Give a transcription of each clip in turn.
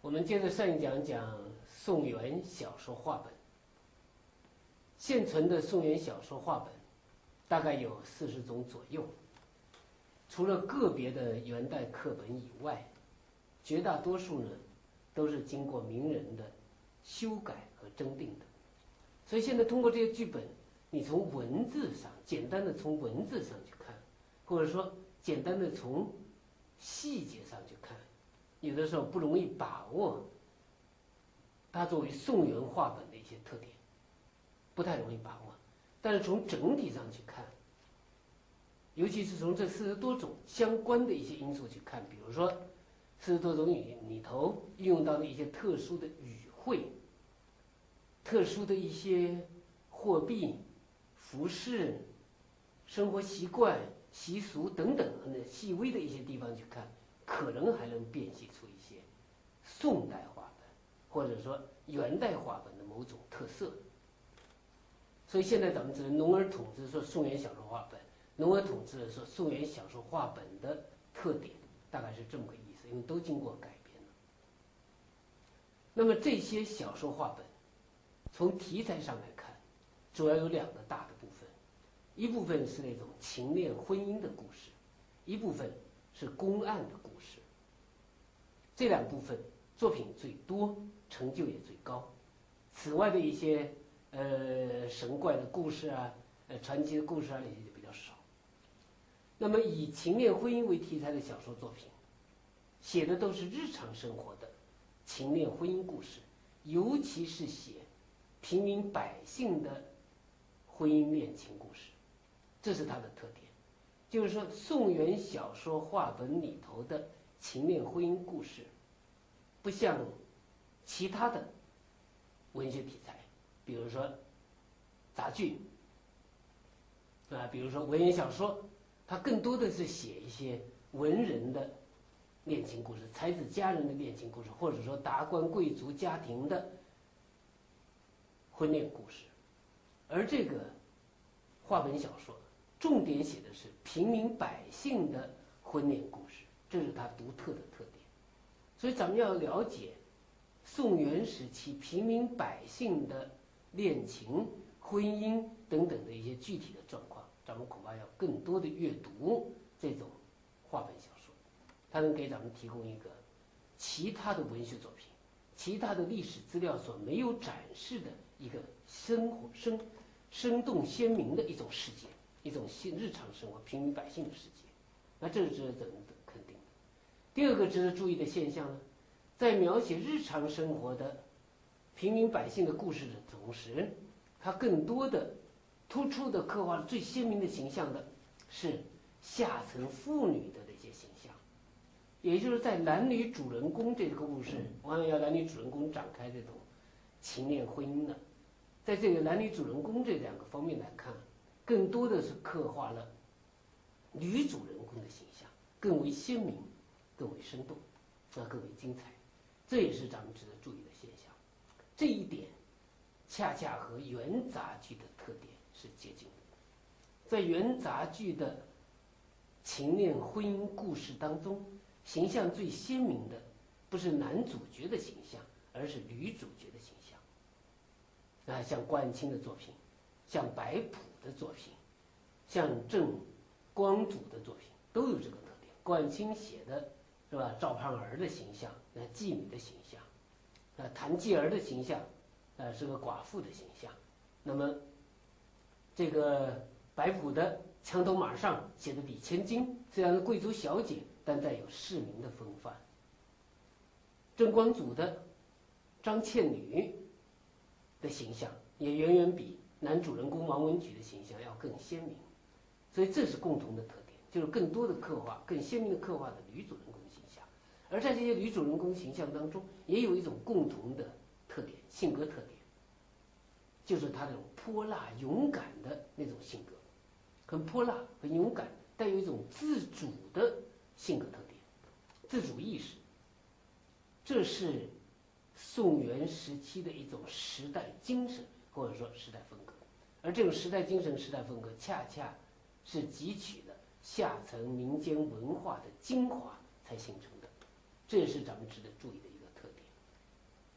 我们接着上一讲讲宋元小说话本。现存的宋元小说话本大概有40种左右，除了个别的元代课本以外，绝大多数呢都是经过名人的修改和增订的。所以现在通过这些剧本，你从文字上简单的从文字上去看，或者说简单的从细节上去看，有的时候不容易把握它作为宋元话本的一些特点，不太容易把握。但是从整体上去看，尤其是从这40多种相关的一些因素去看，比如说40多种语里头运用到的一些特殊的语汇、特殊的一些货币、服饰、生活习惯、习俗等等的细微的一些地方去看，可能还能辨析出一些宋代话本或者说元代话本的某种特色。所以现在咱们只能笼而统之说宋元小说话本，笼而统之的说宋元小说话本的特点，大概是这么个意思，因为都经过改编了。那么这些小说话本从题材上来看，主要有2个大的部分，一部分是那种情恋婚姻的故事，一部分是公案的故事。这2部分作品最多，成就也最高。此外的一些神怪的故事啊，传奇的故事啊，那些就比较少。那么以情恋婚姻为题材的小说作品，写的都是日常生活的情恋婚姻故事，尤其是写平民百姓的婚姻恋情故事，这是它的特点。就是说宋元小说话本里头的情恋婚姻故事，不像其他的文学题材，比如说杂剧比如说文言小说，它更多的是写一些文人的恋情故事，才子佳人的恋情故事，或者说达官贵族家庭的婚恋故事。而这个话本小说重点写的是平民百姓的婚恋故事，这是它独特的特点。所以咱们要了解宋元时期平民百姓的恋情、婚姻等等的一些具体的状况，咱们恐怕要更多的阅读这种话本小说，它能给咱们提供一个其他的文学作品、其他的历史资料所没有展示的一个生动鲜明的一种世界，一种日常生活平民百姓的世界。那这是值得咱们肯定的。第2个值得注意的现象呢，在描写日常生活的平民百姓的故事的同时，它更多的突出的刻画最鲜明的形象的是下层妇女的那些形象。也就是在男女主人公这个故事，我们要男女主人公展开这种情恋婚姻的，在这个男女主人公这2个方面来看，更多的是刻画了女主人公的形象，更为鲜明，更为生动，更为精彩。这也是咱们值得注意的现象。这一点恰恰和元杂剧的特点是接近的。在元杂剧的情恋婚姻故事当中，形象最鲜明的不是男主角的形象，而是女主角的形象。像关安卿的作品，像白朴的作品，像郑光祖的作品，都有这个特点。关安卿写的是吧，赵盼儿的形象，妓女的形象；谭继儿的形象，是个寡妇的形象。那么这个白朴的墙头马上写的李千金，虽然是贵族小姐，但带有市民的风范。郑光祖的张倩女的形象也远远比男主人公王文举的形象要更鲜明。所以这是共同的特点，就是更多的刻画、更鲜明的刻画的女主人公形象。而在这些女主人公形象当中，也有一种共同的特点，性格特点，就是她那种泼辣勇敢的那种性格，很泼辣、很勇敢，带有一种自主的性格特点，自主意识。这是宋元时期的一种时代精神，或者说时代风格。而这种时代精神、时代风格，恰恰是汲取了下层民间文化的精华才形成的，这也是咱们值得注意的一个特点。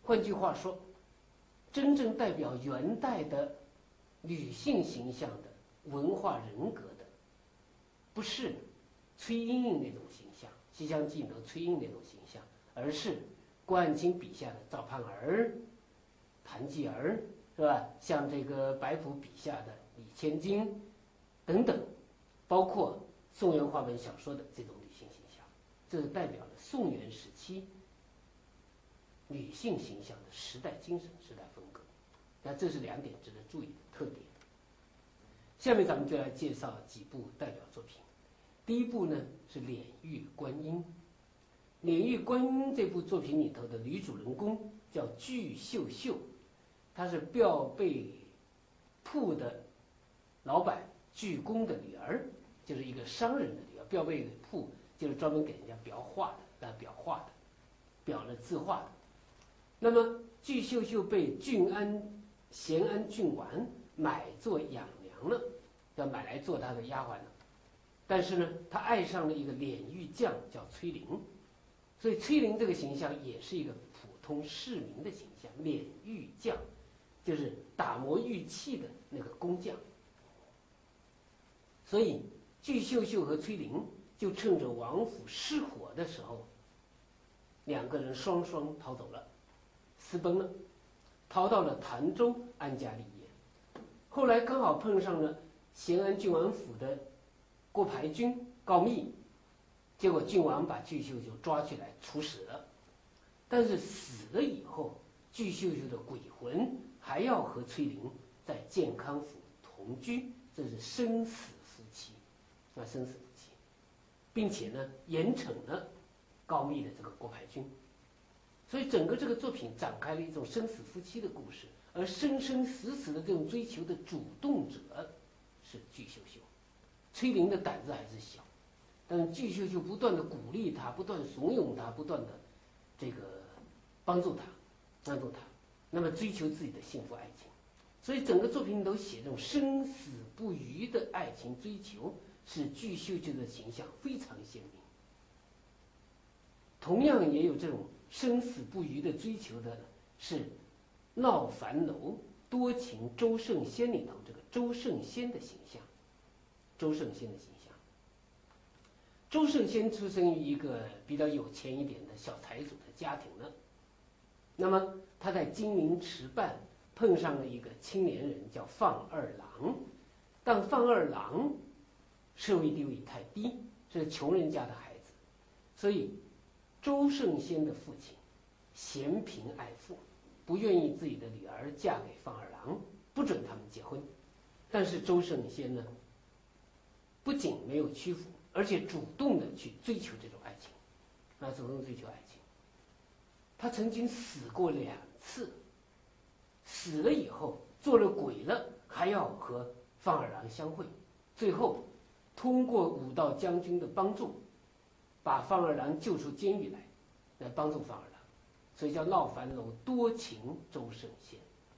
换句话说，真正代表元代的女性形象的文化人格的，不是崔莺莺那种形象，《西厢记》里头崔莺那种形象，而是关汉卿笔下的赵盼儿、谭继儿，是吧？像这个白朴笔下的李千金等等，包括宋元话本小说的这种女性形象，这是代表了宋元时期女性形象的时代精神、时代风格。那这是两点值得注意的特点。下面咱们就来介绍几部代表作品。第一部呢是《敛玉观音》。《敛玉观音》这部作品里头的女主人公叫巨秀秀，她是标贝铺的老板巨公的女儿，就是一个商人的女儿。标贝铺就是专门给人家裱画的，裱画的，裱了字画的。那么巨秀秀被咸安郡王买做养娘了，要买来做他的丫鬟了。但是呢，他爱上了一个敛玉匠，叫崔玲。所以崔玲这个形象也是一个普通市民的形象，敛玉匠就是打磨玉器的那个工匠。所以巨秀秀和崔玲就趁着王府失火的时候，两个人双双逃走了，私奔了，逃到了潭州安家立业。后来刚好碰上了咸安郡王府的郭排军告密，结果郡王把巨秀秀抓起来处死了。但是死了以后，巨秀秀的鬼魂还要和崔玲在健康府同居，这是生死夫妻，生死夫妻，并且呢严惩了告密的这个郭排军。所以整个这个作品展开了一种生死夫妻的故事，而生生死死的这种追求的主动者是巨秀秀。崔玲的胆子还是小，但是巨秀秀不断的鼓励他，不断怂恿他，不断的这个帮助他，那么追求自己的幸福爱情。所以整个作品里头写这种生死不渝的爱情追求，使巨秀秀的形象非常鲜明。同样也有这种生死不渝的追求的是《闹樊楼多情周圣仙》里头这个周圣仙的形象。周圣仙的形象，周圣仙出生于一个比较有钱一点的小财主的家庭呢。那么他在金陵池畔碰上了一个青年人，叫放二郎。但放二郎社会地位太低，是穷人家的孩子，所以周圣仙的父亲嫌贫爱富，不愿意自己的女儿嫁给放二郎，不准他们结婚。但是周圣仙呢，不仅没有屈服，而且主动的去追求这种爱情，主动追求爱情。他曾经死过2次，死了以后做了鬼了，还要和放二郎相会，最后通过武道将军的帮助，把放二郎救出监狱来帮助放二郎，所以叫闹樊楼多情周圣仙。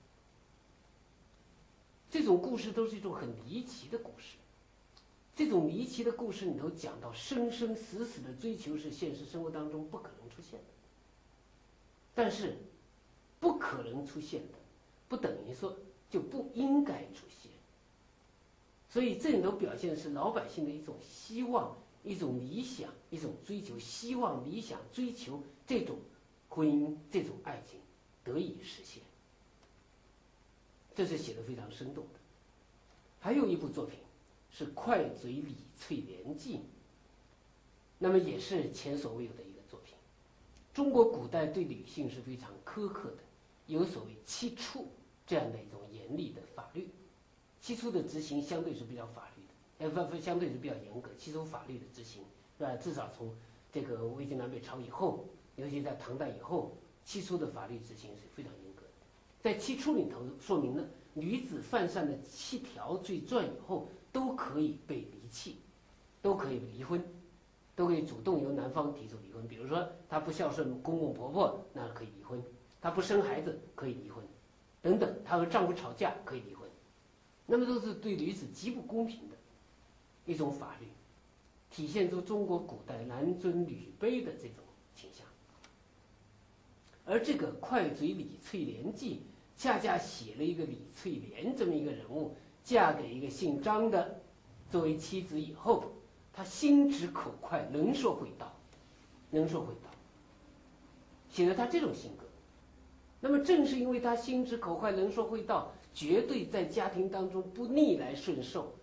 这种故事都是一种很离奇的故事。这种离奇的故事里头讲到生生死死的追求是现实生活当中不可能出现的，但是不可能出现的不等于说就不应该出现。所以这里头表现的是老百姓的一种希望，一种理想，一种追求，希望理想追求这种婚姻，这种爱情得以实现，这是写得非常生动的。还有一部作品是《快嘴李翠莲记》，那么也是前所未有的一个作品。中国古代对女性是非常苛刻的，有所谓七处这样的一种严厉的法律。七处的执行相对是比较法律的，相对是比较严格。七处法律的执行，是吧？至少从这个魏晋南北朝以后，尤其在唐代以后，七处的法律执行是非常严格的。在七处里头说明了，女子犯上的7条罪状以后，都可以被离弃，都可以离婚，都可以主动由男方提出离婚。比如说，她不孝顺公公婆婆，那可以离婚；她不生孩子，可以离婚，等等。她和丈夫吵架，可以离婚。那么都是对女子极不公平的一种法律，体现出中国古代男尊女卑的这种倾向。 而这个《快嘴李翠莲记》恰恰写了一个李翠莲这么一个人物，嫁给一个姓张的作为妻子以后，她心直口快，能说会道，写了她这种性格。那么正是因为她心直口快，能说会道，绝对在家庭当中不逆来顺受，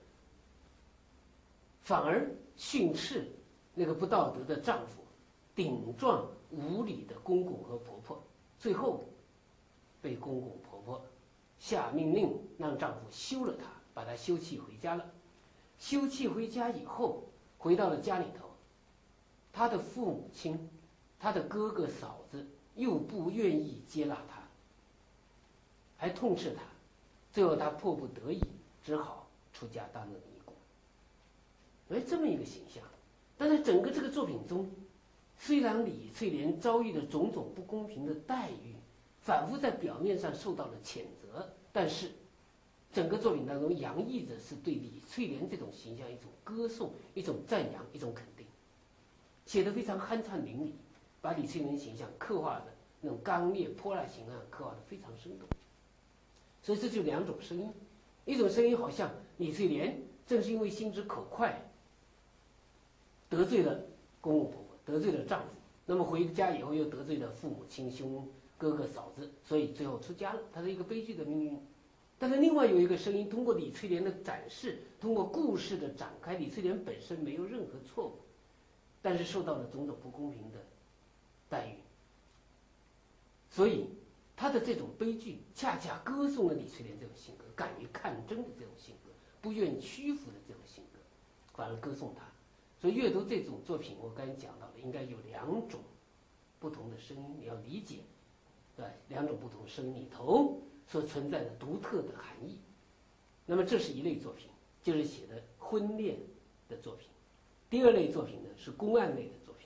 反而训斥那个不道德的丈夫，顶撞无理的公公和婆婆，最后被公公婆婆下命令让丈夫休了她，把她休弃回家了。休弃回家以后，回到了家里头，她的父母亲、她的哥哥嫂子又不愿意接纳她，还痛斥她，最后她迫不得已只好出家当了尼姑。这么一个形象。但在整个这个作品中，虽然李翠莲遭遇的种种不公平的待遇反复在表面上受到了谴责，但是整个作品当中洋溢着是对李翠莲这种形象一种歌颂、一种赞扬、一种肯定，写得非常酣畅淋漓，把李翠莲形象刻画的那种刚烈泼辣形象刻画得非常生动。所以这就两种声音，一种声音好像李翠莲正是因为心直口快，得罪了公公婆婆，得罪了丈夫，那么回家以后又得罪了父母亲、兄哥哥嫂子，所以最后出家了，她是一个悲剧的命运。但是另外有一个声音，通过李翠莲的展示，通过故事的展开，李翠莲本身没有任何错误，但是受到了种种不公平的待遇，所以她的这种悲剧恰恰歌颂了李翠莲这种性格，敢于抗争的这种性格，不愿屈服的这种性格，反而歌颂她。所以阅读这种作品，我刚才讲到了，应该有两种不同的声音，你要理解，对吧？两种不同的声音里头所存在的独特的含义。那么这是一类作品，就是写的婚恋的作品。第二类作品呢是公案类的作品。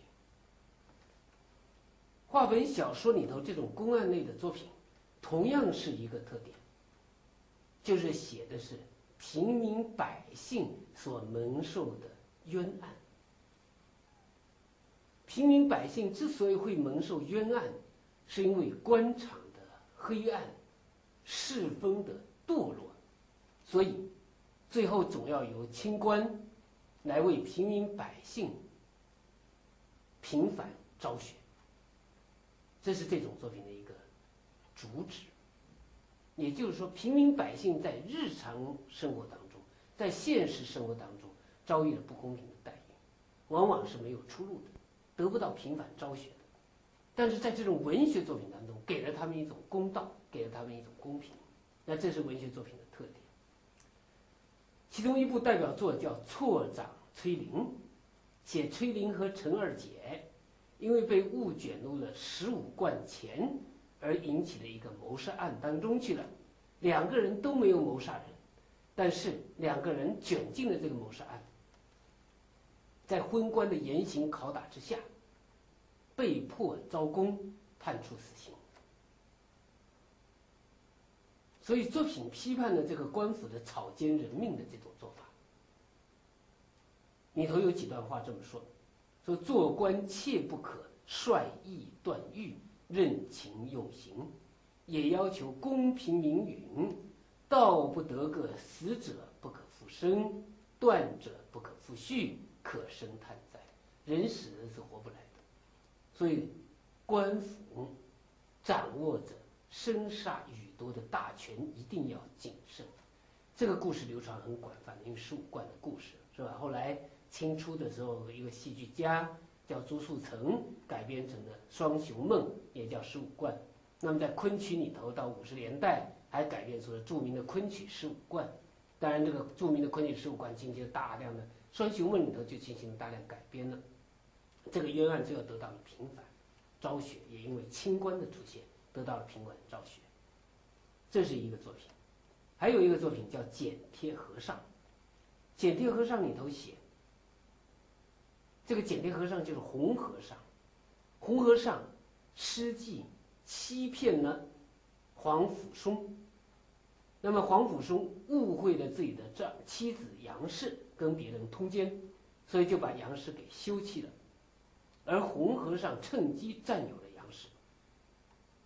话本小说里头这种公案类的作品，同样是一个特点，就是写的是平民百姓所蒙受的冤案。平民百姓之所以会蒙受冤案，是因为官场的黑暗、世风的堕落，所以最后总要由清官来为平民百姓平反昭雪。这是这种作品的一个主旨。也就是说，平民百姓在日常生活当中，在现实生活当中遭遇了不公平的待遇，往往是没有出路的，得不到平反昭雪的。但是在这种文学作品当中，给了他们一种公道，给了他们一种公平。那这是文学作品的特点。其中一部代表作叫《错掌崔玲》，写崔玲和陈二姐因为被误卷入了15贯钱而引起的一个谋杀案当中去了。两个人都没有谋杀人，但是两个人卷进了这个谋杀案，在昏官的严刑拷打之下，被迫招供，判处死刑。所以作品批判了这个官府的草菅人命的这种做法。里头有几段话这么说：说做官切不可率意断狱，任情用刑，也要求公平明允，道不得个死者不可复生，断者不可复续，可生叹哉。人死人是活不来的。所以官府掌握着生杀予夺的大权，一定要谨慎。这个故事流传很广泛，因为15贯的故事是吧？后来清初的时候，一个戏剧家叫朱树成改编成了《双雄梦》，也叫15贯。那么在昆曲里头，到50年代还改编出了著名的昆曲15贯。当然，这个著名的昆曲15贯进行了大量的《双雄梦》里头就进行了大量改编了。这个冤案最后得到了平反昭雪，也因为清官的出现得到了平反昭雪。这是一个作品。还有一个作品叫《剪贴和尚》。《剪贴和尚》里头写，这个剪贴和尚就是红和尚。红和尚施计欺骗了黄甫松，那么黄甫松误会了自己的妻子杨氏，跟别人通奸，所以就把杨氏给休弃了。而红和尚趁机占有了杨氏，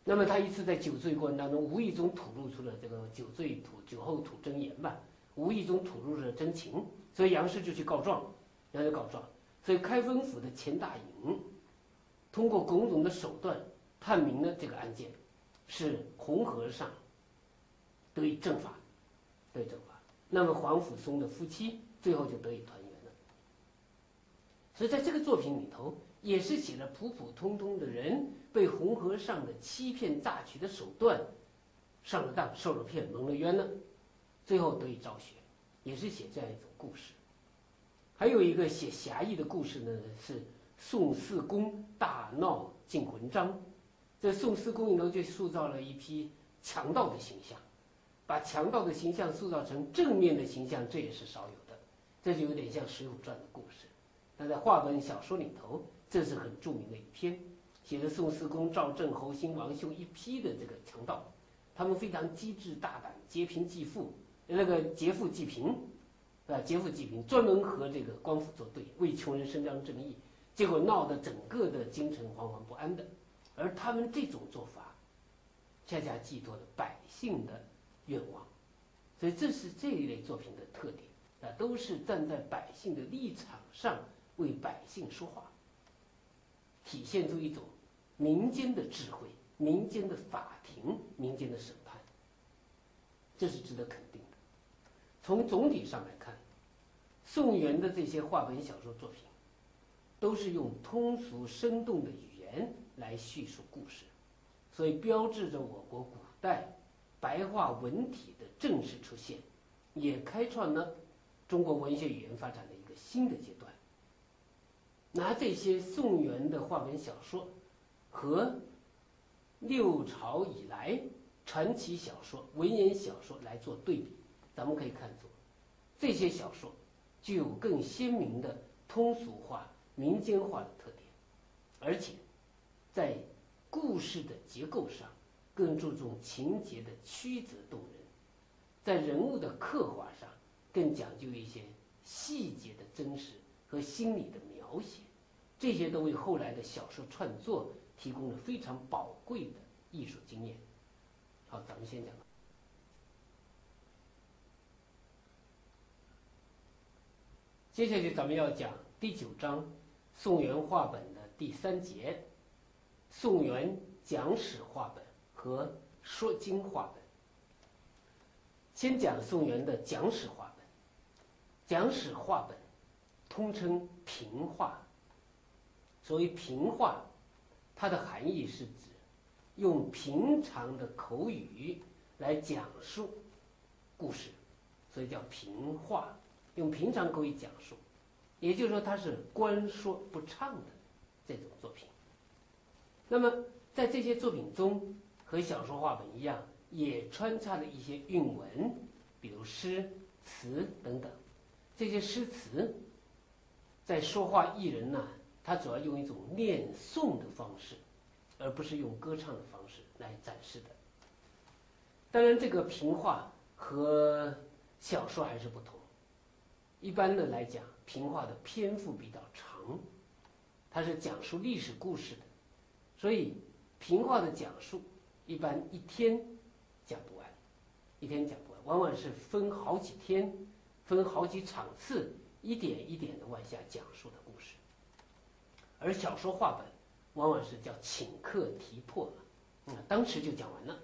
那么他一次在酒醉过程当中，无意中吐露出了这个酒后吐真言吧，无意中吐露了真情，所以杨氏就去告状，所以开封府的钱大营通过种种的手段判明了这个案件是红和尚得以正法，那么黄甫松的夫妻最后就得以团圆了。所以在这个作品里头，也是写了普普通通的人被红和尚的欺骗诈取的手段上了当、受了骗、蒙了冤了，最后得以昭雪，也是写这样一种故事。还有一个写侠义的故事呢，是宋四公大闹进魂章。这宋四公里头就塑造了一批强盗的形象，把强盗的形象塑造成正面的形象，这也是少有的。这就有点像《水浒传》的故事。那在话本小说里头，这是很著名的一篇，写的宋四公、赵正、侯兴、王秀一批的这个强盗，他们非常机智大胆，劫贫济富，劫富济贫，专门和这个官府作对，为穷人伸张正义，结果闹得整个的京城惶惶不安的。而他们这种做法，恰恰寄托了百姓的愿望，所以这是这一类作品的特点都是站在百姓的立场上为百姓说话，体现出一种民间的智慧、民间的法庭、民间的审判，这是值得肯定的。从总体上来看，宋元的这些话本小说作品，都是用通俗生动的语言来叙述故事，所以标志着我国古代白话文体的正式出现，也开创了中国文学语言发展的一个新的阶段。拿这些宋元的话本小说和六朝以来传奇小说、文言小说来做对比，咱们可以看出，这些小说具有更鲜明的通俗化、民间化的特点，而且在故事的结构上更注重情节的曲折动人，在人物的刻画上更讲究一些细节的真实和心理的描写，这些都为后来的小说创作提供了非常宝贵的艺术经验。好，咱们先讲。接下去咱们要讲第9章宋元话本的第3节，宋元讲史话本和说经话本。先讲宋元的讲史话本。讲史话本通称评话。所谓评话，它的含义是指用平常的口语来讲述故事，所以叫评话，用平常口语讲述，也就是说它是官说不唱的这种作品。那么在这些作品中，和小说话本一样，也穿插了一些韵文，比如诗词等等。这些诗词在说话艺人呢，他主要用一种念诵的方式，而不是用歌唱的方式来展示的。当然这个评话和小说还是不同，一般的来讲，评话的篇幅比较长，它是讲述历史故事的，所以评话的讲述一般一天讲不完，往往是分好几天，分好几场次，一点一点的往下讲述的故事。而小说话本往往是叫请客提破，当时就讲完了，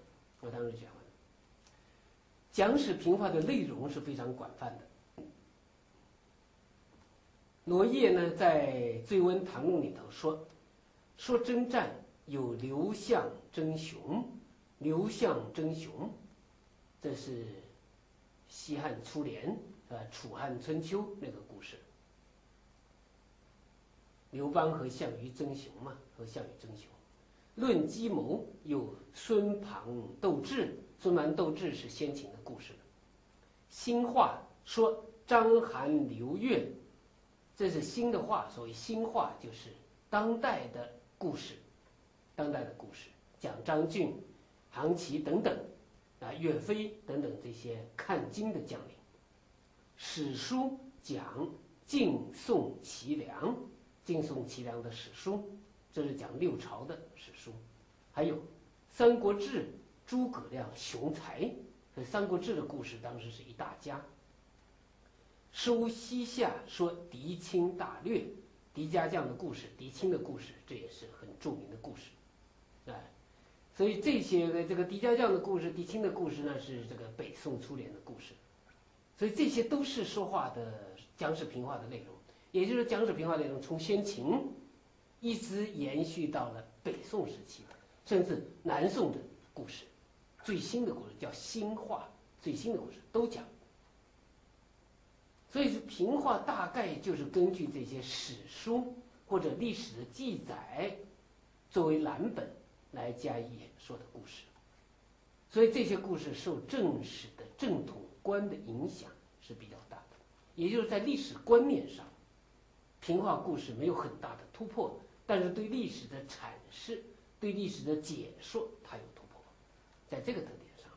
讲史评话的内容是非常广泛的。罗烨呢在《醉翁堂录》里头说征战有刘项争雄，这是西汉初年楚汉春秋那个故事。刘邦和项羽争雄嘛，论计谋有孙庞斗智，是先秦的故事了。新话说章邯刘越，这是新的话，所谓新话就是当代的故事，讲张俊、韩琦等等岳飞等等这些看经的将领。史书讲晋宋齐梁的史书，这是讲六朝的史书。还有三国志》诸葛亮雄才，所以《三国志》的故事当时是一大家。收西夏说狄青大略，狄家将的故事，狄青的故事，这也是很著名的故事，所以这些这个狄家将的故事、狄青的故事呢，是这个北宋初年的故事，所以这些都是说话的讲史评话的内容，也就是讲史评话内容从先秦一直延续到了北宋时期，甚至南宋的故事，最新的故事叫新话，最新的故事都讲。所以是评话大概就是根据这些史书或者历史的记载作为蓝本来加以演说的故事，所以这些故事受正史的正统观的影响是比较大的，也就是在历史观念上，评话故事没有很大的突破，但是对历史的阐释、对历史的解说，它有突破，在这个特点上，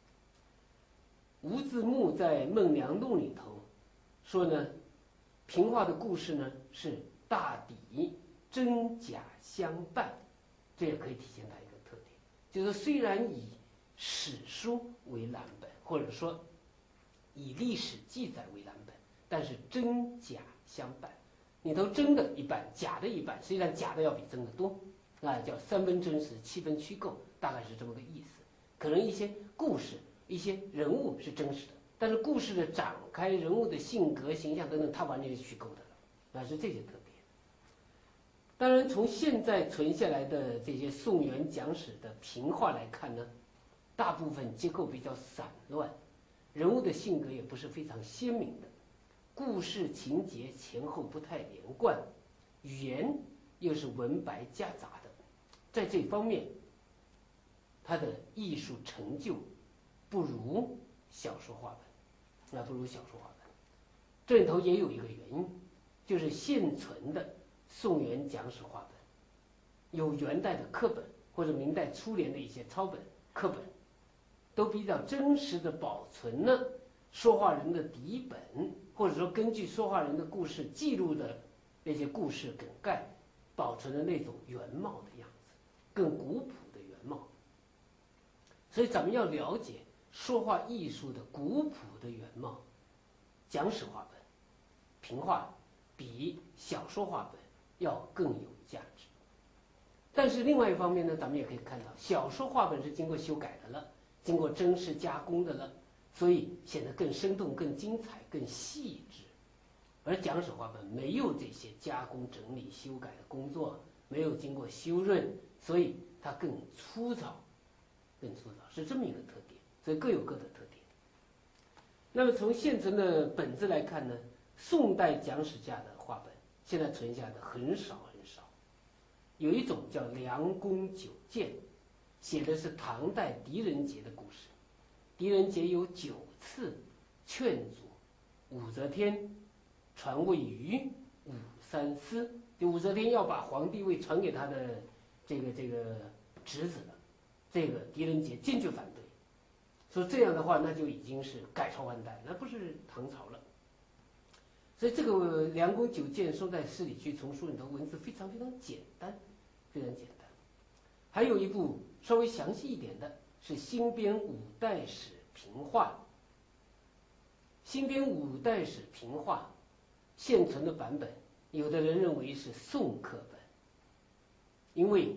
吴自牧在《孟良录》里头说呢，评话的故事呢是大抵真假相伴，这也可以体现它一个特点，就是虽然以史书为蓝本，或者说以历史记载为蓝本，但是真假相伴，里头真的一半，假的一半，实际上假的要比真的多，叫3分真实7分虚构，大概是这么个意思。可能一些故事、一些人物是真实的，但是故事的展开、人物的性格、形象等等，它完全是虚构的了，是这些特点。当然，从现在存下来的这些宋元讲史的评话来看呢，大部分结构比较散乱，人物的性格也不是非常鲜明的，故事情节前后不太连贯，语言又是文白夹杂的，在这方面，它的艺术成就不如小说话本，不如小说话本。这里头也有一个原因，就是现存的宋元讲史话本，有元代的课本或者明代初年的一些抄本、课本，都比较真实的保存了说话人的底本，或者说根据说话人的故事记录的那些故事梗概，保存了那种原貌的样子，更古朴的原貌。所以咱们要了解说话艺术的古朴的原貌，讲史话本、评话比小说话本要更有价值。但是另外一方面呢，咱们也可以看到，小说话本是经过修改的了，经过真实加工的了，所以显得更生动、更精彩、更细致。而讲史话本没有这些加工、整理、修改的工作，没有经过修润，所以它更粗糙，是这么一个特点。所以各有各的特点。那么从现存的本子来看呢，宋代讲史家的话本现在存下的很少很少，有一种叫《梁公九谏》，写的是唐代狄仁杰的故事。狄仁杰有9次劝阻武则天传位于武三思，就武则天要把皇帝位传给他的这个侄子了，这个狄仁杰坚决反对，说这样的话那就已经是改朝换代，那不是唐朝了。所以这个《梁公九谏》收在《十里居丛书》里头，文字非常非常简单，非常简单。还有一部稍微详细一点的是《新编五代史评话》。新编五代史评话现存的版本，有的人认为是宋刻本，因为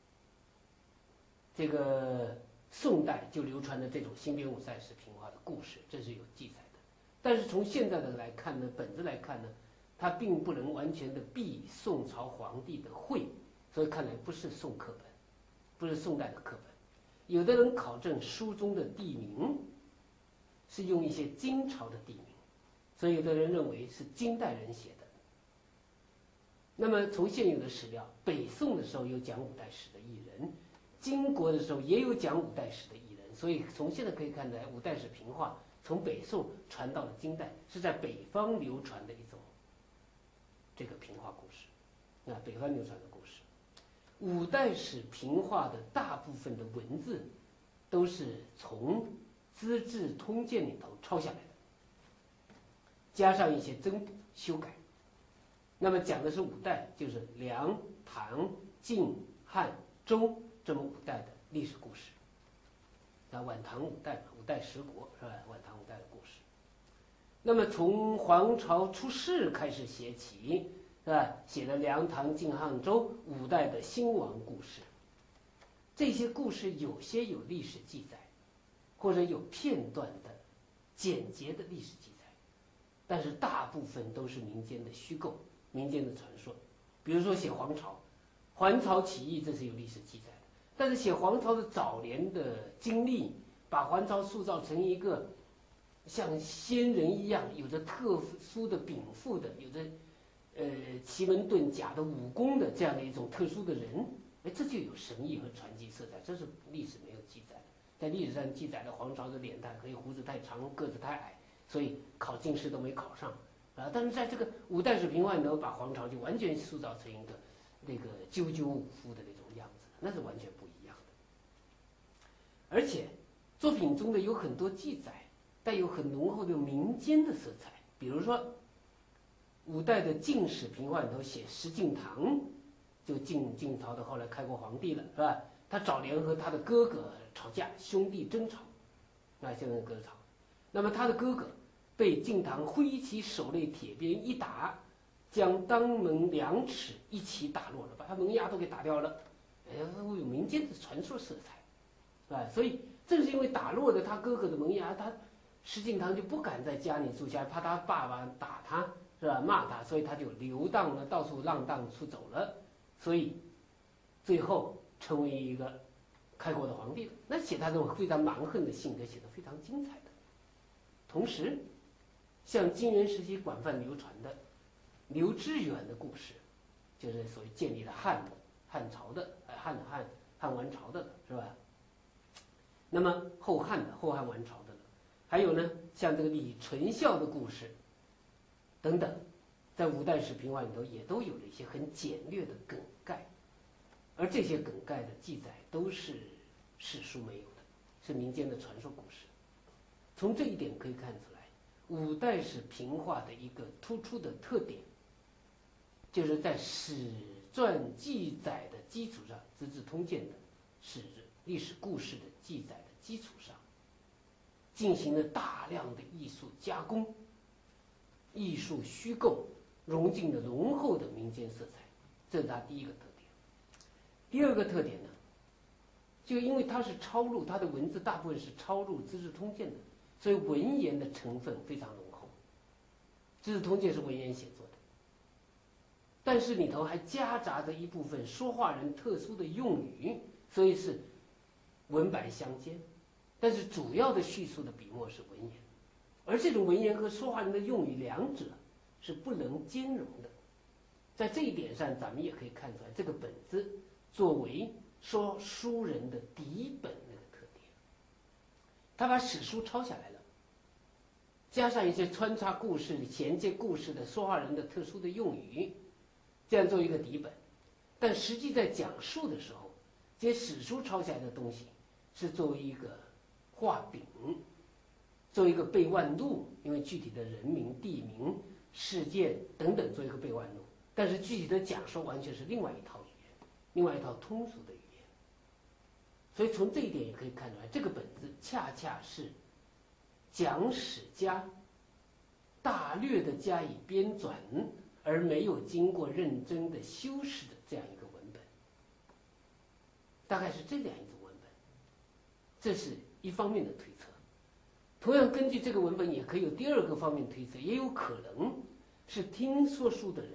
这个宋代就流传的这种新编五代史评话的故事，这是有记载的。但是从现在的来看呢，本子来看呢，它并不能完全的避宋朝皇帝的讳，所以看来不是宋刻本，不是宋代的刻本。有的人考证书中的地名是用一些金朝的地名，所以有的人认为是金代人写的。那么从现有的史料，北宋的时候有讲五代史的艺人，金国的时候也有讲五代史的艺人，所以从现在可以看来，五代史评话从北宋传到了金代，是在北方流传的一种这个评话故事，北方流传的故事。五代史评话的大部分的文字都是从《资治通鉴》里头抄下来的，加上一些增补修改。那么讲的是五代，就是梁、唐、晋、汉、周这么五代的历史故事。晚唐五代嘛，五代十国是吧？晚唐五代的故事。那么从黄巢出世开始写起，是吧？写了梁、唐、晋、汉、周五代的兴亡故事。这些故事有些有历史记载，或者有片段的、简洁的历史记载，但是大部分都是民间的虚构、民间的传说。比如说写黄巢，黄巢起义这是有历史记载的，但是写黄巢的早年的经历，把黄巢塑造成一个像仙人一样，有着特殊的禀赋的，有着奇门遁甲的武功的这样的一种特殊的人，这就有神异和传奇色彩，这是历史没有记载的。在历史上记载的黄巢的脸蛋可以胡子太长，个子太矮，所以考进士都没考上啊。但是在这个五代史平话里头，把黄巢就完全塑造成一个那个赳赳武夫的那种样子，那是完全不一样的。而且作品中的有很多记载带有很浓厚的民间的色彩，比如说五代的晋史平话里头写石敬瑭，就晋朝的后来开国皇帝了，是吧？他早年和他的哥哥吵架，兄弟争吵，兄弟哥吵。那么他的哥哥被晋瑭挥起手内铁鞭一打，将当门2尺一起打落了，把他门牙都给打掉了。有民间的传说色彩，所以正是因为打落了他哥哥的门牙，石敬瑭就不敢在家里住下，怕他爸爸打他，是吧？骂他，所以他就流荡了，到处浪荡出走了。所以最后成为一个开国的皇帝了。那写他这种非常蛮横的性格，写得非常精彩的。同时，像金元时期广泛流传的刘知远的故事，就是所谓建立了汉朝的汉王朝的，是吧？那么后汉王朝的，还有呢，像这个李存孝的故事等等，在五代史平话里头也都有了一些很简略的梗概，而这些梗概的记载都是史书没有的，是民间的传说故事。从这一点可以看出来，五代史平话的一个突出的特点，就是在史传记载的基础上，《资治通鉴》的历史故事的记载的基础上，进行了大量的艺术加工、艺术虚构，融进了浓厚的民间色彩，这是它第一个特点。第二个特点呢，就因为它是抄录，它的文字大部分是抄录《资治通鉴》的，所以文言的成分非常浓厚。《资治通鉴》是文言写作的，但是里头还夹杂着一部分说话人特殊的用语，所以是文白相间。但是主要的叙述的笔墨是文言，而这种文言和说话人的用语两者是不能兼容的。在这一点上，咱们也可以看出来，这个本子作为说书人的底本那个特点，他把史书抄下来了，加上一些穿插故事、衔接故事的说话人的特殊的用语，这样做一个底本。但实际在讲述的时候，这些史书抄下来的东西是作为一个画饼，作为一个备忘录，因为具体的人名、地名、事件等等做一个备忘录，但是具体的讲说完全是另外一套语言，另外一套通俗的语言。所以从这一点也可以看出来，这个本子恰恰是讲史家大略的加以编纂，而没有经过认真的修饰的这样一个文本，大概是这样一种文本。这是一方面的推测。同样，根据这个文本也可以有第二个方面推测，也有可能是听说书的人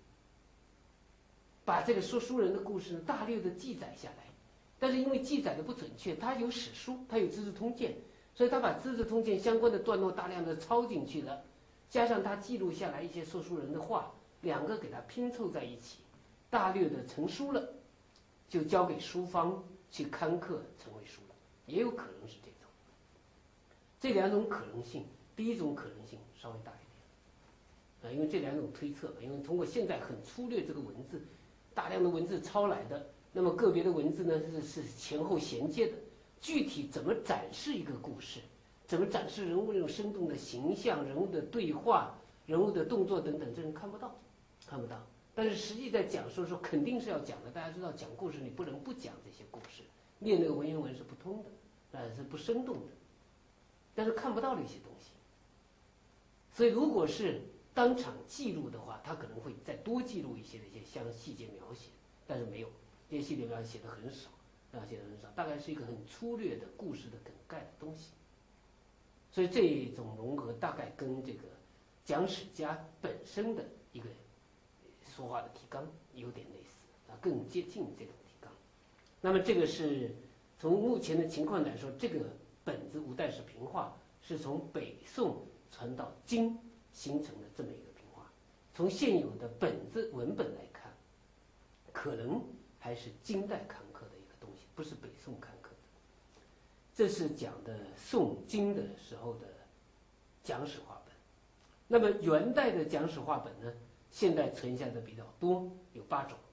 把这个说书人的故事大略的记载下来，但是因为记载的不准确，他有史书，他有《资治通鉴》，所以他把《资治通鉴》相关的段落大量的抄进去了，加上他记录下来一些说书人的话，两个给他拼凑在一起，大略的成书了，就交给书方去刊刻成为书了，也有可能是这种。这两种可能性，第一种可能性稍微大一点，因为这两种推测，因为通过现在很粗略这个文字，大量的文字抄来的，那么个别的文字呢是前后衔接的，具体怎么展示一个故事，怎么展示人物那种生动的形象、人物的对话、人物的动作等等，这人看不到。但是实际在讲述的时候肯定是要讲的，大家知道讲故事你不能不讲这些故事， 念那个文言文是不通的，是不生动的，但是看不到的一些东西。所以如果是当场记录的话，他可能会再多记录一些细节描写，但是没有，这些细节描写写的很少，写的很少，大概是一个很粗略的故事的梗概的东西。所以这种融合大概跟这个讲史家本身的一个说话的提纲有点类似更接近这种提纲。那么这个是从目前的情况来说，这个本子吴代史平话是从北宋传到今形成的这么一个平话。从现有的本子文本来看，可能还是金代刊刻的一个东西，不是北宋刊刻的。这是讲的宋金的时候的讲史话本。那么元代的讲史话本呢，现代存下的比较多，有8种。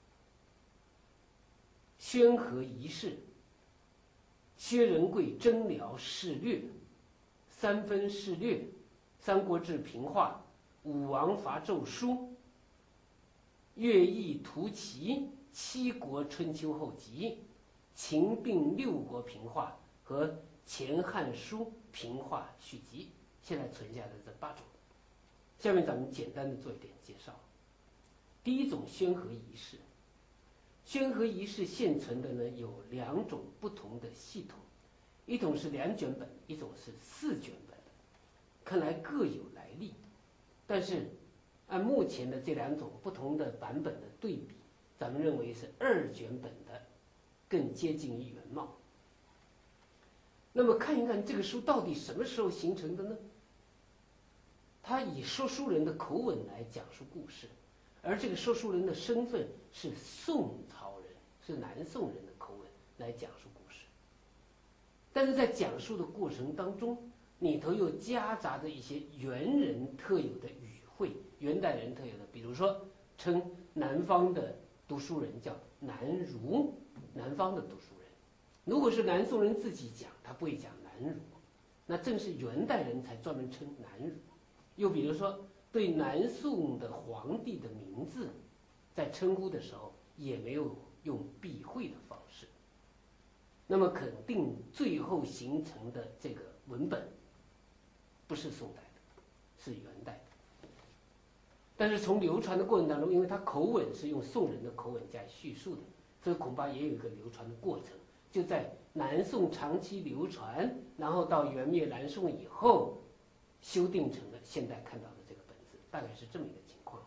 宣和遗事、薛仁贵征辽事略、三分事略、三国志平话、武王伐纣书、乐毅图齐、七国春秋后集、秦并六国平话和前汉书平话续集，现在存下的这8种。下面咱们简单的做一点介绍。第一种宣和遗事，宣和遗事现存的呢有2种不同的系统，一种是2卷本，一种是4卷本的，看来各有来历。但是按目前的这2种不同的版本的对比，咱们认为是2卷本的更接近于原貌。那么看一看这个书到底什么时候形成的呢？他以说书人的口吻来讲述故事，而这个说书人的身份是宋朝人，是南宋人的口吻来讲述故事。但是在讲述的过程当中，里头又夹杂着一些元人特有的语汇，元代人特有的，比如说称南方的读书人叫南儒，南方的读书人。如果是南宋人自己讲，他不会讲南儒，那正是元代人才专门称南儒。又比如说对南宋的皇帝的名字在称呼的时候也没有用避讳的方式，那么肯定最后形成的这个文本不是宋代的，是元代的。但是从流传的过程当中，因为它口吻是用宋人的口吻加以叙述的，所以恐怕也有一个流传的过程。就在南宋长期流传，然后到元灭南宋以后修订成了现在看到的这个本子，大概是这么一个情况。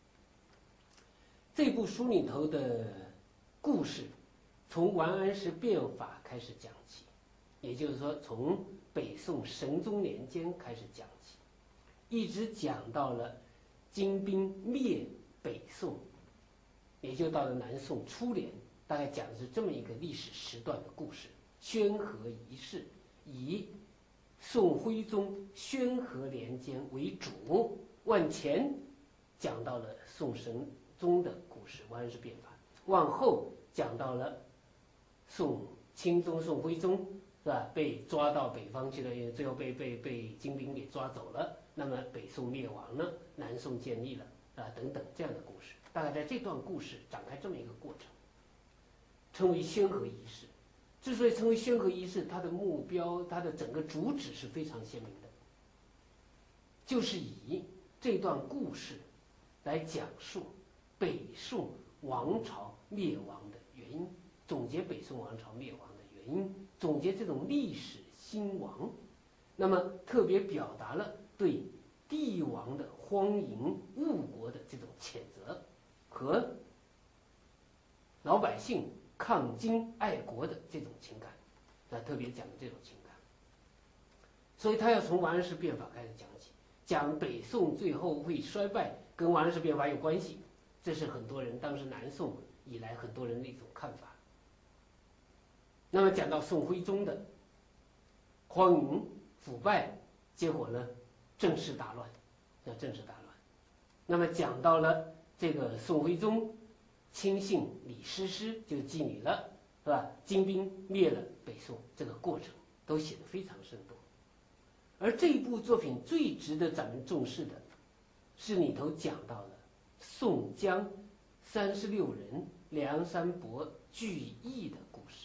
这部书里头的故事从王安石变法开始讲起，也就是说从北宋神宗年间开始讲起，一直讲到了金兵灭北宋，也就到了南宋初年，大概讲的是这么一个历史时段的故事。宣和遗事以宋徽宗宣和年间为主，往前讲到了宋神宗的故事，王安石变法；往后讲到了宋钦宗、宋徽宗，是吧？被抓到北方去了，最后被金兵给抓走了。那么北宋灭亡了，南宋建立了，等等这样的故事，大概在这段故事展开这么一个过程，称为宣和遗事。之所以称为宣和遗事，它的目标，它的整个主旨是非常鲜明的，就是以这段故事来讲述北宋王朝灭亡的原因，总结北宋王朝灭亡的原因，总结这种历史兴亡。那么特别表达了对帝王的荒淫误国的这种谴责，和老百姓抗金爱国的这种情感，特别讲的这种情感。所以他要从王安石变法开始讲起，讲北宋最后会衰败跟王安石变法有关系，这是很多人当时南宋以来很多人的一种看法。那么讲到宋徽宗的荒淫腐败，结果呢政事大乱，政事大乱。那么讲到了这个宋徽宗亲信李师师就妓女了，是吧？金兵灭了北宋，这个过程都写得非常生动。而这一部作品最值得咱们重视的，是里头讲到了宋江36人梁山伯聚义的故事。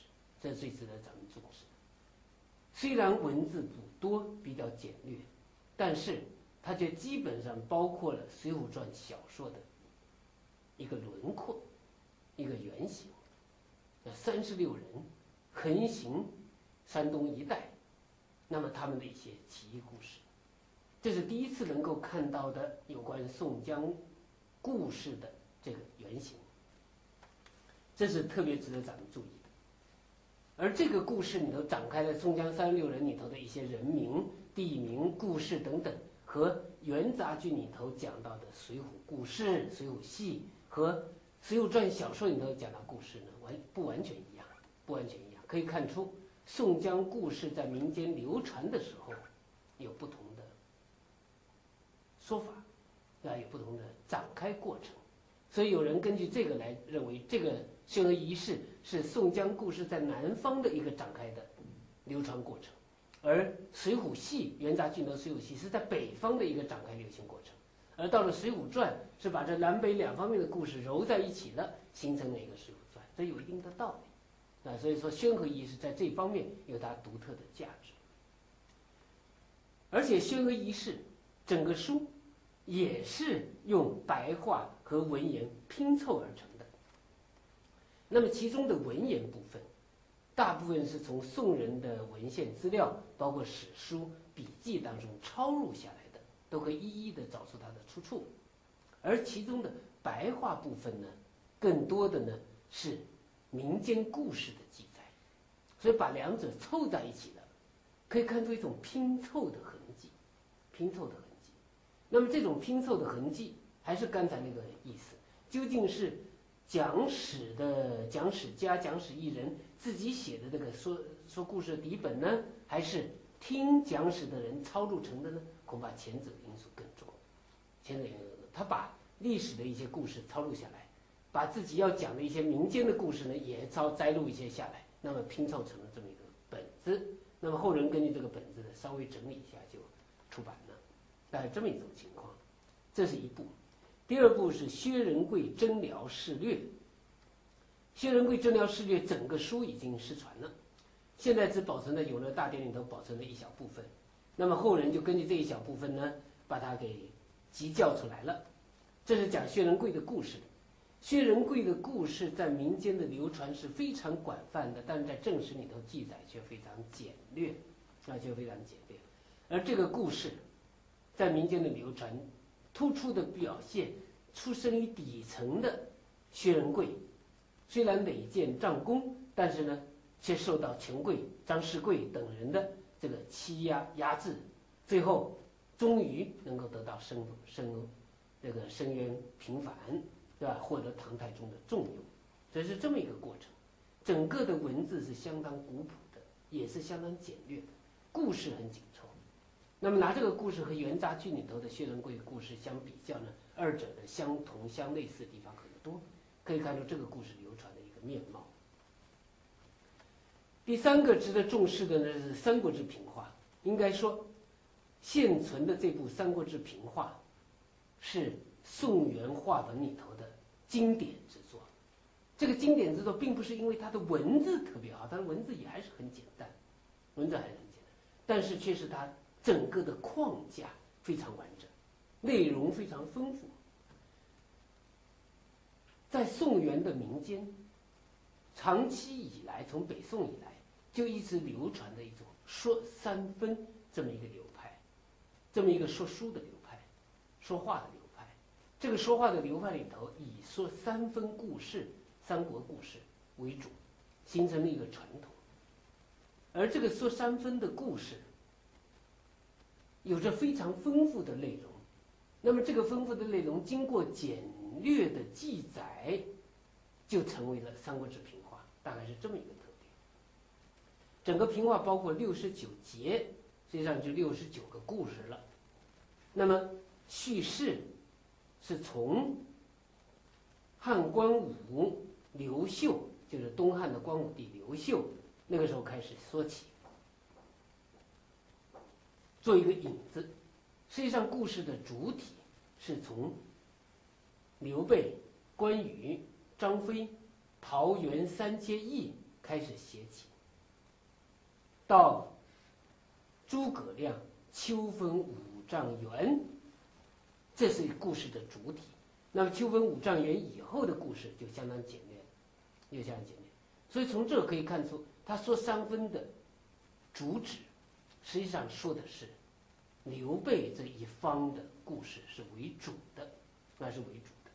这是最值得咱们重视的。虽然文字不多，比较简略，但是它却基本上包括了《水浒传》小说的一个轮廓，一个原型。36人横行山东一带，那么他们的一些奇异故事，这是第一次能够看到的有关宋江故事的这个原型，这是特别值得咱们注意的。而这个故事里头展开了宋江36人里头的一些人名、地名、故事等等，和元杂剧里头讲到的水浒故事、水浒戏和《水浒传》小说里头讲的故事呢，不完全一样，不完全一样。可以看出，宋江故事在民间流传的时候，有不同的说法，有不同的展开过程。所以有人根据这个来认为，这个宣和仪式是宋江故事在南方的一个展开的流传过程，而水浒戏元杂剧的水浒戏是在北方的一个展开流行过程。而到了《水浒传》，是把这南北两方面的故事揉在一起了，形成了一个《水浒传》，这有一定的道理。所以说宣和仪式在这方面有它独特的价值。而且宣和仪式整个书也是用白话和文言拼凑而成的。那么其中的文言部分，大部分是从宋人的文献资料，包括史书、笔记当中抄录下来的，都可以一一的找出它的出处。而其中的白话部分呢，更多的呢是民间故事的记载，所以把两者凑在一起了，可以看出一种拼凑的痕迹，拼凑的痕迹。那么这种拼凑的痕迹，还是刚才那个意思，究竟是讲史家、讲史艺人自己写的这个说故事的底本呢，还是听讲史的人抄录成的呢？恐怕前者因素更重。前者因素更重，他把历史的一些故事抄录下来，把自己要讲的一些民间的故事呢，也摘录一些下来，那么拼凑成了这么一个本子。那么后人根据这个本子呢，稍微整理一下就出版了，大概这么一种情况。这是一部。第二部是薛仁贵征辽事略。薛仁贵征辽事略整个书已经失传了，现在只保存了永乐大典里头保存了一小部分。那么后人就根据这一小部分呢，把它给集教出来了。这是讲薛仁贵的故事。薛仁贵的故事在民间的流传是非常广泛的，但是在正史里头记载却非常简略，却非常简略。而这个故事在民间的流传，突出的表现出身于底层的薛仁贵，虽然累建战功，但是呢，却受到钱贵、张世贵等人的这个欺压压制，最后终于能够得到伸冤平反，对吧？获得唐太宗的重用，这是这么一个过程。整个的文字是相当古朴的，也是相当简略的，故事很紧凑。那么拿这个故事和元杂剧里头的薛仁贵故事相比较呢，二者的相同相类似的地方很多，可以看出这个故事流传的一个面貌。第三个值得重视的呢是《三国志平话》。应该说，现存的这部《三国志平话》是宋元话本里头的经典之作。这个经典之作并不是因为它的文字特别好，它的文字也还是很简单，但是却是它整个的框架非常完整，内容非常丰富。在宋元的民间，长期以来，从北宋以来，就一直流传的一种说三分这么一个流派，这么一个说书的流派，说话的流派。这个说话的流派里头，以说三分故事、三国故事为主，形成了一个传统。而这个说三分的故事，有着非常丰富的内容。那么这个丰富的内容经过简略的记载，就成为了《三国志平话》，大概是这么一个特点。整个平话包括69节，实际上就69个故事了。那么叙事是从汉光武刘秀，就是东汉的光武帝刘秀那个时候开始说起，做一个引子。实际上故事的主体是从刘备、关羽、张飞、桃园三结义开始写起。 到诸葛亮秋分五丈原，这是故事的主体。那么秋分五丈原以后的故事就相当简练，所以从这可以看出，他说三分的主旨，实际上说的是刘备这一方的故事是为主的，那是为主的。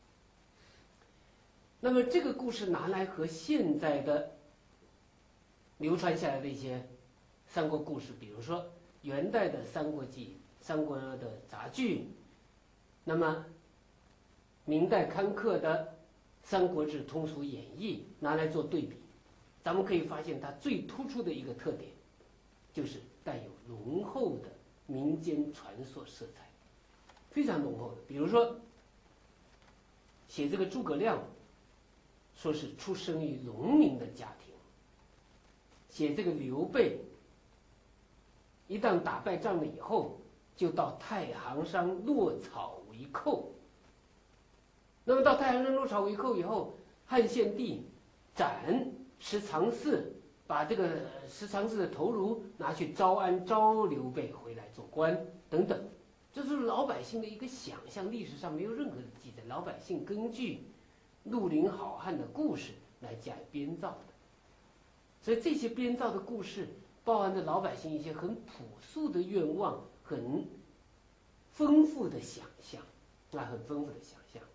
那么这个故事拿来和现在的流传下来的一些三国故事，比如说元代的《三国记》、三国的杂剧，那么明代刊刻的《三国志通俗演义》拿来做对比，咱们可以发现它最突出的一个特点，就是带有浓厚的民间传说色彩，非常浓厚的。比如说，写这个诸葛亮，说是出生于农民的家庭；写这个刘备，一旦打败仗了以后，就到太行山落草为寇。那么到太行山落草为寇以后，汉献帝斩石常嗣，把这个石常嗣的头颅拿去招安，招刘备回来做官等等，这是老百姓的一个想象，历史上没有任何的记载，老百姓根据绿林好汉的故事来加以编造的。所以这些编造的故事包含着老百姓一些很朴素的愿望，很丰富的想象，很丰富的想象。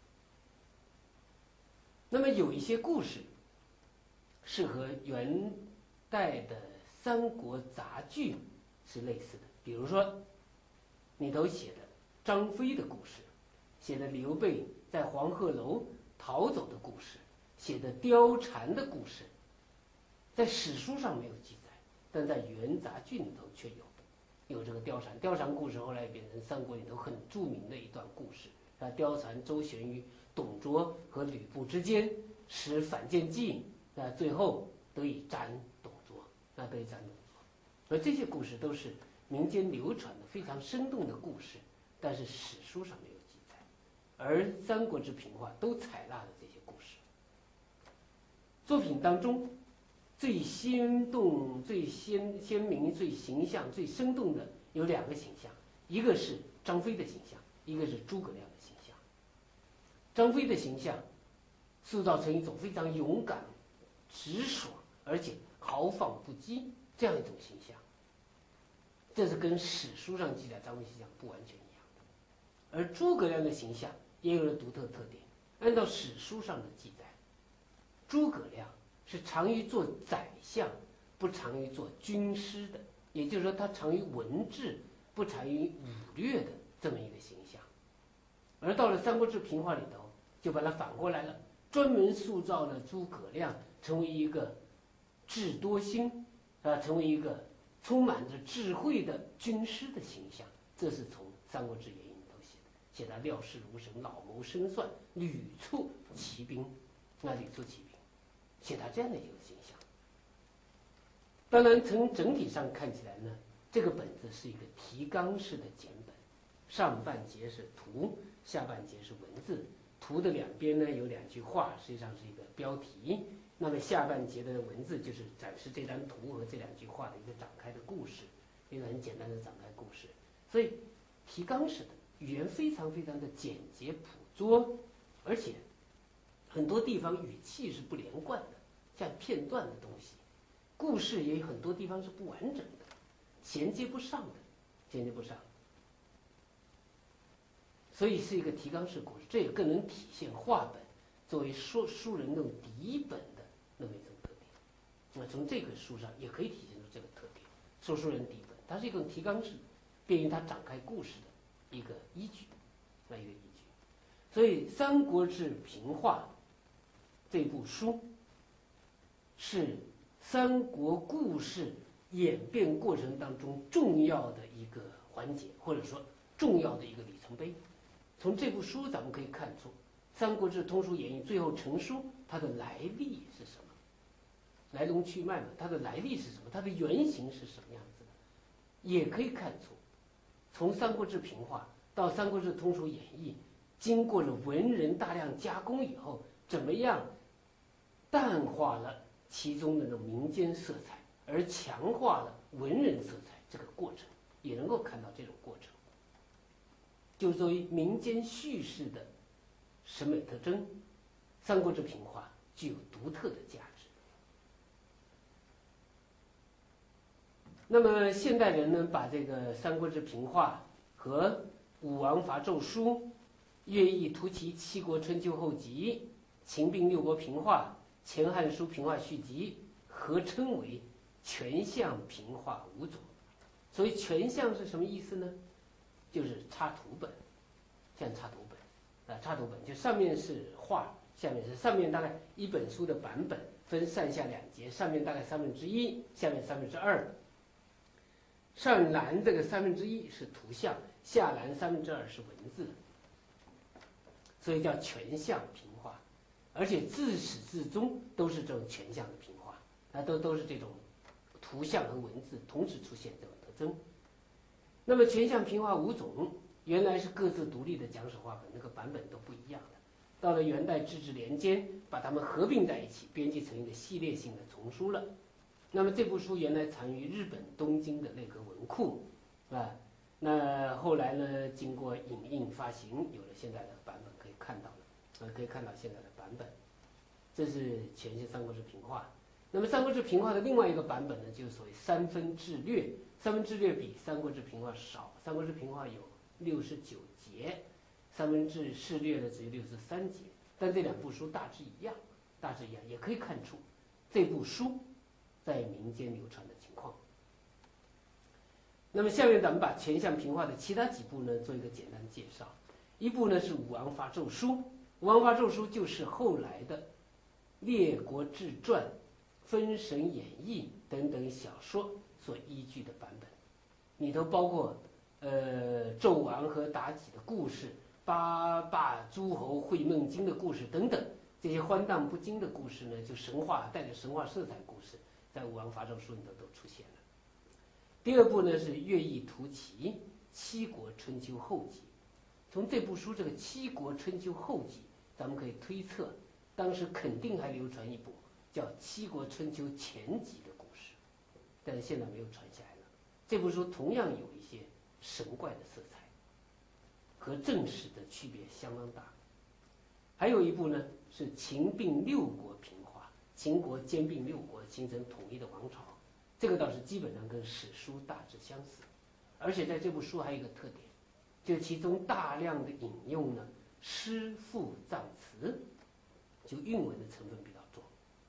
那么有一些故事是和元代的三国杂剧是类似的，比如说里头写的张飞的故事，写的刘备在黄鹤楼逃走的故事，写的貂蝉的故事，在史书上没有记载，但在元杂剧里头却有这个貂蝉。貂蝉故事后来也变成三国里头很著名的一段故事，貂蝉周旋于董卓和吕布之间，使反间计，最后得以斩董卓，而这些故事都是民间流传的非常生动的故事，但是史书上没有记载，而《三国志》评话都采纳了这些故事。作品当中最心动、最鲜明、最形象、最生动的有两个形象，一个是张飞的形象，一个是诸葛亮的形象。张飞的形象塑造成一种非常勇敢、直爽，而且豪放不羁这样一种形象，这是跟史书上记载张飞形象不完全一样的。而诸葛亮的形象也有了独特特点，按照史书上的记载，诸葛亮是长于做宰相，不长于做军师的，也就是说他长于文治，不长于武略的这么一个形象。而到了《三国志》评话里头，就把它反过来了，专门塑造了诸葛亮成为一个智多星，成为一个充满着智慧的军师的形象。这是从《三国志演义》里头写他料事如神，老谋深算，屡挫骑兵，写他这样的一个形象。当然，从整体上看起来呢，这个本子是一个提纲式的简本，上半节是图，下半节是文字。图的两边呢有两句话，实际上是一个标题。那么下半节的文字就是展示这张图和这两句话的一个展开的故事，一个很简单的展开故事。所以提纲式的语言非常非常的简洁朴拙，而且很多地方语气是不连贯的，像片段的东西，故事也有很多地方是不完整的，衔接不上。所以是一个提纲式故事，这也更能体现话本作为书人那种底本的那么一种特点。那从这个书上也可以体现出这个特点，说书人底本，它是一种提纲式，便于他展开故事的一个依据，所以《三国志评话》这部书是三国故事演变过程当中重要的一个环节，或者说重要的一个里程碑。从这部书咱们可以看出，《三国志通俗演义》最后成书，它的来历是什么？来龙去脉嘛，它的来历是什么？它的原型是什么样子的？也可以看出，从《三国志评话》到《三国志通俗演义》，经过了文人大量加工以后，怎么样淡化了其中的那种民间色彩， 而强化了文人色彩这个过程，也能够看到这种过程。就是作为民间叙事的审美特征，《三国志平话》具有独特的价值。那么现代人呢，把这个《三国志平话》和武王伐纣书、乐毅图齐七国春秋后集、秦并六国平话、前汉书平话续集合称为全项平话5种。所谓全项是什么意思呢？就是插图本，像插图本插图本就上面是画，下面是上面大概一本书的版本，分上下两节，上面大概1/3，下面2/3。上栏这个1/3是图像，下栏2/3是文字，所以叫全项平话。而且自始至终都是这种全项的平话，都是这种图像和文字同时出现这种特征。那么全项平话5种，原来是各自独立的讲史话本，那个版本都不一样的。到了元代至治年间，把它们合并在一起，编辑成一个系列性的丛书了。那么这部书原来藏于日本东京的内阁文库，那后来呢，经过影印发行，有了现在的版本可以看到了，可以看到现在的版本。这是全是《三国志平话》。那么《三国志平话》的另外一个版本呢，就是所谓三分制略。三分制略比《三国志平话》少，《三国志平话》有69节，三分制略呢只有63节。但这两部书大致一样，也可以看出这部书在民间流传的情况。那么下面咱们把全项平话的其他几部呢做一个简单介绍。一部呢是武王伐纣书，武王伐纣书就是后来的《列国志传》《封神演义》等等小说所依据的版本，里头包括纣王和妲己的故事，八霸诸侯会梦经的故事等等，这些荒诞不经的故事呢，就神话带着神话色彩故事，在武王伐纣书里头都出现了。第二部呢是乐毅图齐七国春秋后集。从这部书这个七国春秋后集，咱们可以推测，当时肯定还流传一部叫七国春秋前集的故事，但是现在没有传下来了。这部书同样有一些神怪的色彩，和正史的区别相当大。还有一部呢是秦并六国平话，秦国兼并六国，形成统一的王朝。这个倒是基本上跟史书大致相似，而且在这部书还有一个特点，就其中大量的引用呢诗赋藏词，就韵文的成分比较重。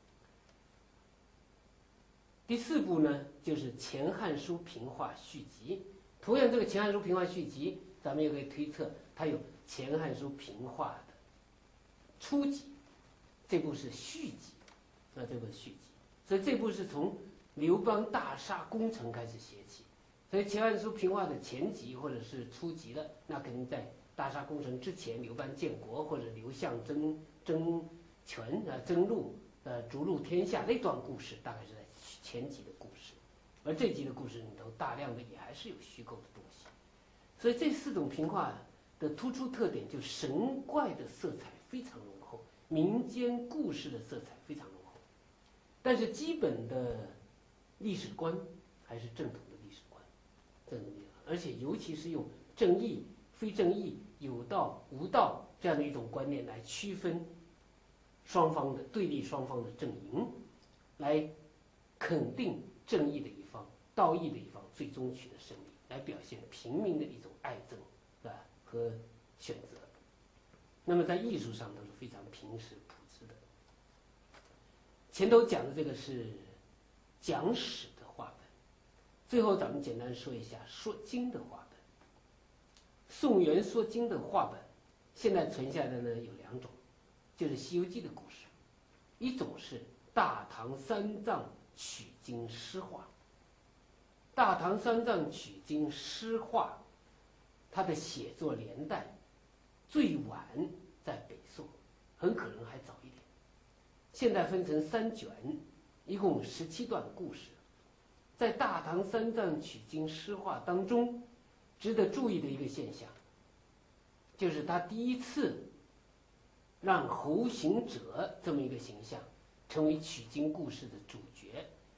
第四部呢就是《前汉书平话续集》，同样这个《前汉书平话续集》，咱们也可以推测它有《前汉书平话》的初集，这部是续集，这部是续集，所以这部是从刘邦大杀功臣开始写起，所以《前汉书平话》的前集或者是初集的，那肯定在大杀功臣之前，刘邦建国或者刘项争权争路逐鹿天下那段故事，大概是在前集的故事，而这集的故事里头大量的也还是有虚构的东西。所以这4种平话的突出特点，就神怪的色彩非常浓厚，民间故事的色彩非常浓厚，但是基本的历史观还是正统的历史观，而且尤其是用正义、非正义、有道、无道这样的一种观念来区分双方的对立双方的阵营，来肯定正义的一方、道义的一方最终取得胜利，来表现平民的一种爱憎和选择。那么在艺术上都是非常平实朴质的。前头讲的这个是讲史的话本，最后咱们简单说一下说经的话本。宋元说经的话本，现在存下来的呢有2种，就是《西游记》的故事，一种是《大唐三藏取经诗话》。《大唐三藏取经诗话》，它的写作年代最晚在北宋，很可能还早一点。现在分成3卷，一共17段故事。在《大唐三藏取经诗话》当中，值得注意的一个现象，就是他第一次让猴行者这么一个形象成为取经故事的主角，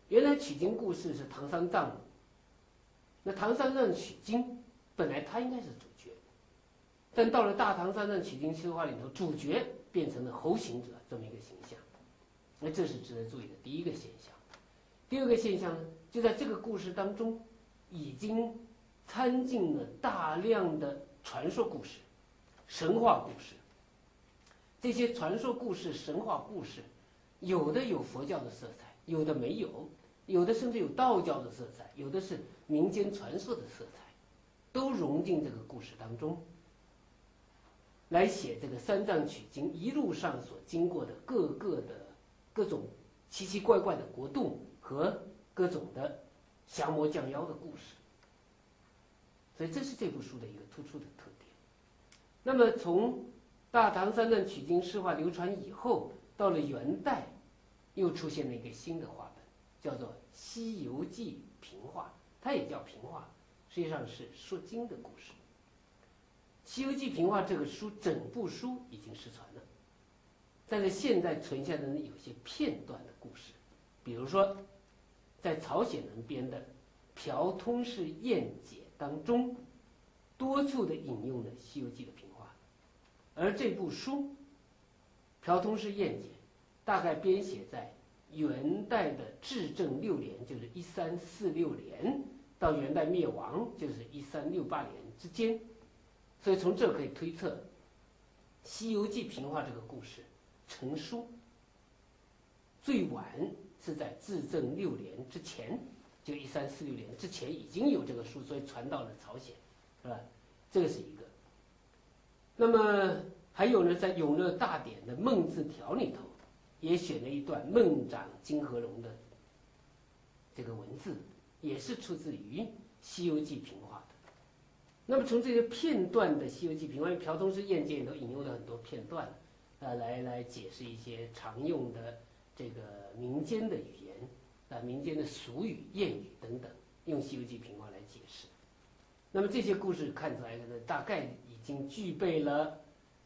原来取经故事是唐三藏，那唐三藏取经本来他应该是主角，但到了大唐三藏取经诗话里头，主角变成了猴行者这么一个形象，那这是值得注意的第一个现象。第二个现象呢，就在这个故事当中，已经掺进了大量的传说故事、神话故事。这些传说故事、神话故事，有的有佛教的色彩，有的没有，有的甚至有道教的色彩，有的是民间传说的色彩，都融进这个故事当中，来写这个三藏取经一路上所经过的各种奇奇怪怪的国度和各种的降魔降妖的故事。所以这是这部书的一个突出的特点。那么从大唐三藏取经诗话流传以后，到了元代，又出现了一个新的话本，叫做《西游记》评话，它也叫评话，实际上是说经的故事。《西游记》评话这个书，整部书已经失传了，但是现在存下的有些片段的故事，比如说在朝鲜人编的《朴通释千解》当中，多处的引用了《西游记》的评话，而这部书《朴通释千解》大概编写在元代的至正6年，就是1346年，到元代灭亡，就是1368年之间。所以从这可以推测，《西游记》评话这个故事成书最晚是在至正6年之前，就1346年之前已经有这个书，所以传到了朝鲜，是吧？这个是一个。那么还有呢，在《永乐大典》的孟字条里头，也选了一段孟长金河龙的这个文字，也是出自于《西游记》评话的。那么从这些片段的《西游记》评话，因为朴通释千解里头引用了很多片段，来解释一些常用的这个民间的语言，民间的俗语、谚语等等，用《西游记》评话来解释。那么这些故事看出来呢，大概已经具备了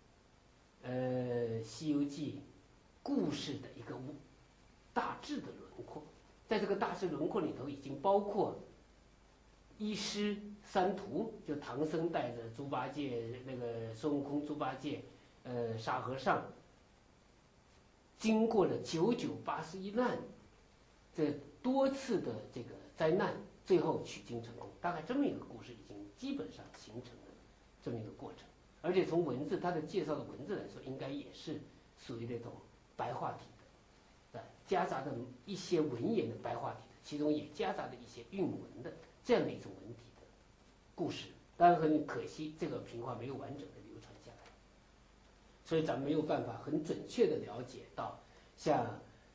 《西游记》故事的一个大致的轮廓。在这个大致轮廓里头，已经包括一师三徒，就唐僧带着猪八戒、那个孙悟空、猪八戒、沙和尚，经过了9981难，这多次的这个灾难，最后取经成功。大概这么一个故事已经基本上形成了这么一个过程。而且从文字，它的介绍的文字来说，应该也是属于那种白话体的，夹杂着一些文言的白话体的，其中也夹杂着一些韵文的这样的一种文体的故事。当然很可惜，这个评话没有完整的流传下来，所以咱们没有办法很准确的了解到，像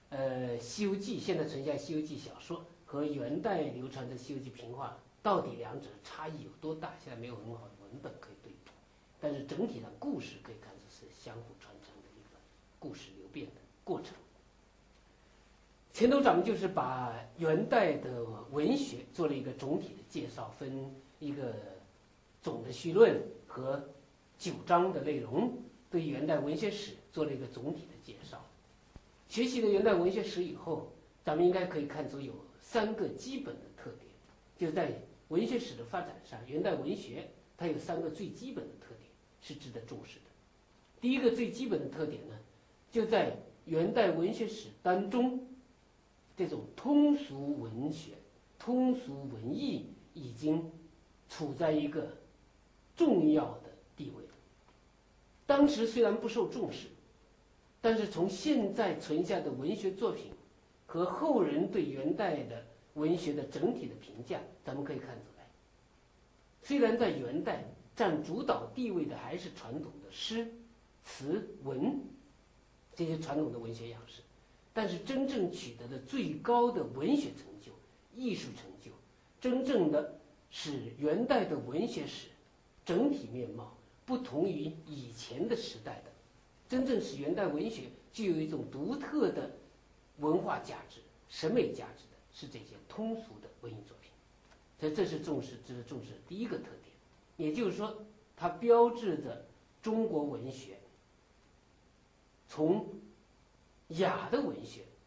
《西游记》现在存下《西游记》小说和元代流传的《西游记》评话，到底两者差异有多大？现在没有很好的文本可以对比，但是整体上故事可以看出是相互传承的一个故事流变的过程。前头咱们就是把元代的文学做了一个总体的介绍，分一个总的绪论和9章的内容，对元代文学史做了一个总体的介绍。学习了元代文学史以后，咱们应该可以看出有3个基本的特点，就在文学史的发展上，元代文学它有3个最基本的特点是值得重视的。第一个最基本的特点呢，就在元代文学史当中，这种通俗文学、通俗文艺已经处在一个重要的地位。当时虽然不受重视，但是从现在存下的文学作品和后人对元代的文学的整体的评价，咱们可以看出来，虽然在元代占主导地位的还是传统的诗、词、文这些传统的文学样式，但是真正取得的最高的文学成就、艺术成就，真正的使元代的文学史整体面貌不同于以前的时代的，真正使元代文学具有一种独特的文化价值、审美价值的，是这些通俗的文艺作品。所以这是重视的第一个特点，也就是说，它标志着中国文学从雅的文学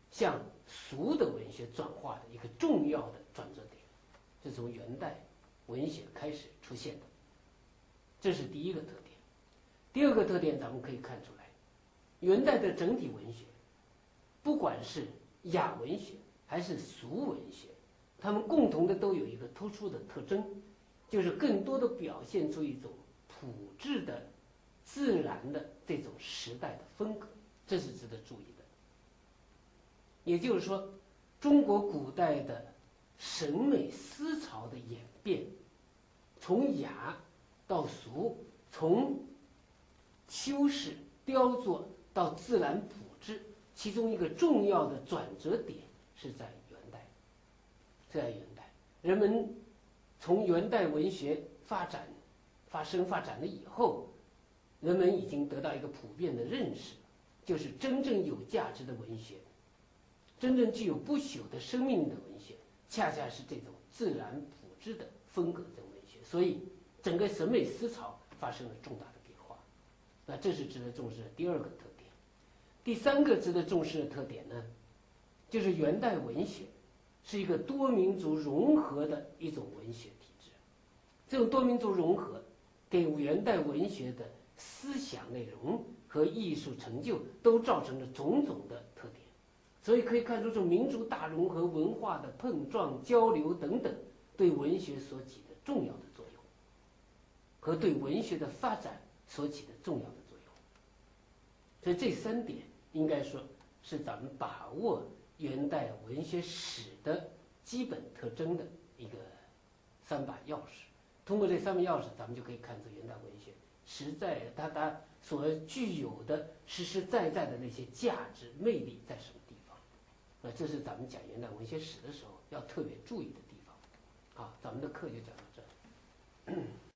向俗的文学转化的一个重要的转折点，是从元代文学开始出现的。这是第一个特点。第二个特点，咱们可以看出来，元代的整体文学，不管是雅文学还是俗文学，他们共同的都有一个突出的特征，就是更多的表现出一种朴质的、自然的这种时代的风格，这是值得注意的。也就是说，中国古代的审美思潮的演变，从雅到俗，从修饰雕琢到自然朴质，其中一个重要的转折点是在元代。在元代，人们从元代文学发展了以后，人们已经得到一个普遍的认识，就是真正有价值的文学，真正具有不朽的生命的文学，恰恰是这种自然朴质的风格的文学。所以，整个审美思潮发生了重大的变化。那这是值得重视的第二个特点。第三个值得重视的特点呢，就是元代文学是一个多民族融合的一种文学体制。这种多民族融合，给元代文学的思想内容和艺术成就都造成了种种的特点。所以可以看出，这种民族大融合、文化的碰撞、交流等等，对文学所起的重要的作用，和对文学的发展所起的重要的作用。所以这三点应该说是咱们把握元代文学史的基本特征的一个三把钥匙。通过这三把钥匙，咱们就可以看出元代文学实在它所具有的实实在在的那些价值魅力在什么地方。那这是咱们讲元代文学史的时候要特别注意的地方。好，咱们的课就讲到这儿。